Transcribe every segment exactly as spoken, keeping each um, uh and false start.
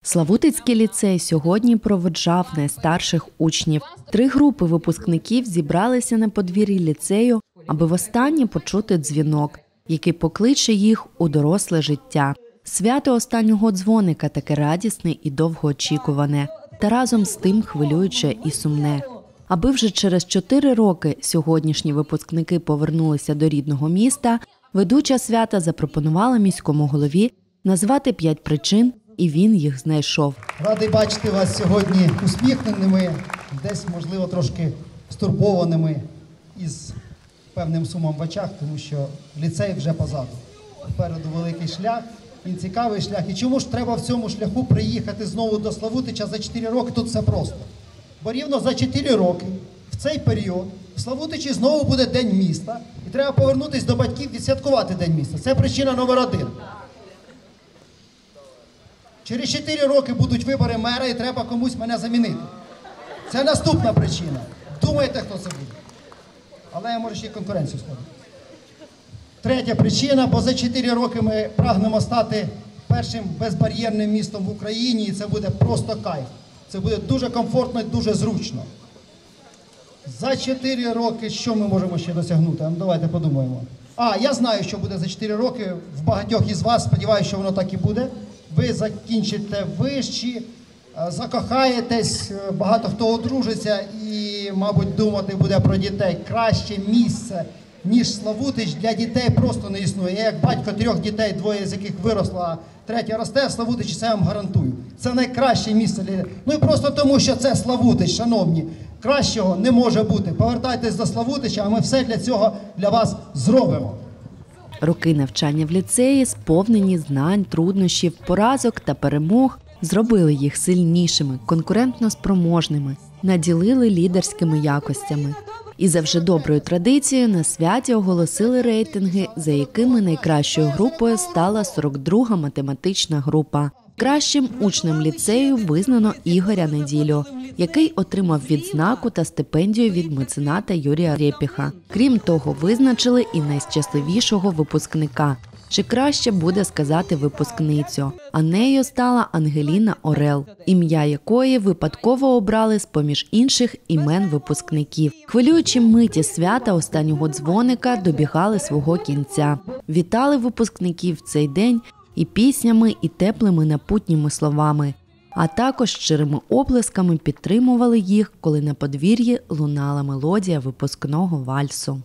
Славутицький ліцей сьогодні проводжав найстарших учнів. Три групи випускників зібралися на подвір'ї ліцею, аби востаннє почути дзвінок, який покличе їх у доросле життя. Свято останнього дзвоника таке радісне і довгоочікуване, та разом з тим хвилююче і сумне. Аби вже через чотири роки сьогоднішні випускники повернулися до рідного міста, ведуча свята запропонувала міському голові назвати п'ять причин, і він їх знайшов. Радий бачити вас сьогодні усміхненими, десь, можливо, трошки стурбованими із певним сумом в очах, тому що ліцей вже позаду. Попереду великий шлях, він цікавий шлях. І чому ж треба в цьому шляху приїхати знову до Славутича за чотири роки? Тут все просто. Бо рівно за чотири роки, в цей період, в Славутичі знову буде День міста, і треба повернутися до батьків, відсвяткувати День міста. Це причина номер один. Через чотири роки будуть вибори мера і треба комусь мене замінити. Це наступна причина. Думаєте, хто це буде? Але я можу ще й конкуренцію ставити. Третя причина, бо за чотири роки ми прагнемо стати першим безбар'єрним містом в Україні, і це буде просто кайф. Це буде дуже комфортно і дуже зручно. За чотири роки що ми можемо ще досягнути? Ну, давайте подумаємо. А, я знаю, що буде за чотири роки. В багатьох із вас, сподіваюся, що воно так і буде. Ви закінчите вищі, закохаєтесь, багато хто одружиться і, мабуть, думати буде про дітей. Краще місце, ніж Славутич, для дітей просто не існує. Я як батько трьох дітей, двоє з яких виросло, а третя росте, в Славутичі, це я вам гарантую. Це найкраще місце для дітей. Ну і просто тому, що це Славутич, шановні. Кращого не може бути. Повертайтесь до Славутича, а ми все для цього для вас зробимо. Роки навчання в ліцеї, сповнені знань, труднощів, поразок та перемог, зробили їх сильнішими, конкурентно спроможними, наділили лідерськими якостями. І за вже доброю традицією на святі оголосили рейтинги, за якими найкращою групою стала сорок друга математична група. Кращим учнем ліцею визнано Ігоря Неділю, який отримав відзнаку та стипендію від мецената Юрія Рєпіха. Крім того, визначили і найщасливішого випускника. Чи краще буде сказати випускницю. А нею стала Ангеліна Орел, ім'я якої випадково обрали з-поміж інших імен випускників. Хвилюючі миті свята останнього дзвоника добігали свого кінця. Вітали випускників в цей день і піснями, і теплими напутніми словами, а також щирими оплесками підтримували їх, коли на подвір'ї лунала мелодія випускного вальсу.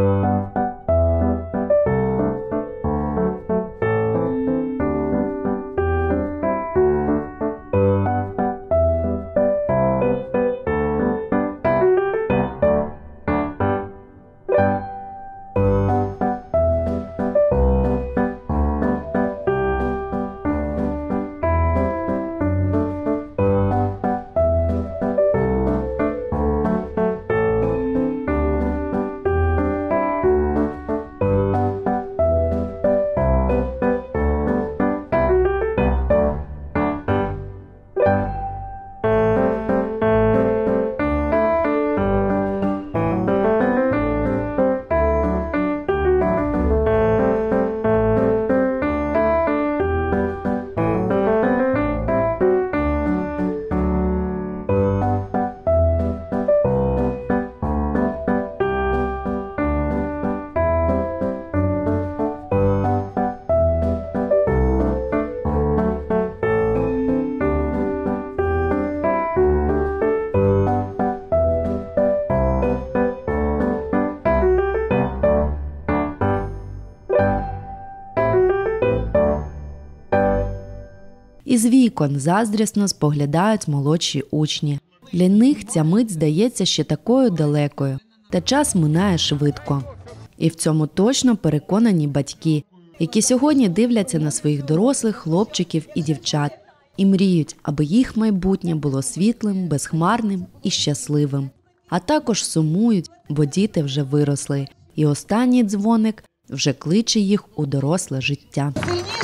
Із вікон заздрісно споглядають молодші учні. Для них ця мить здається ще такою далекою, та час минає швидко. І в цьому точно переконані батьки, які сьогодні дивляться на своїх дорослих хлопчиків і дівчат і мріють, аби їх майбутнє було світлим, безхмарним і щасливим. А також сумують, бо діти вже виросли, і останній дзвоник вже кличе їх у доросле життя.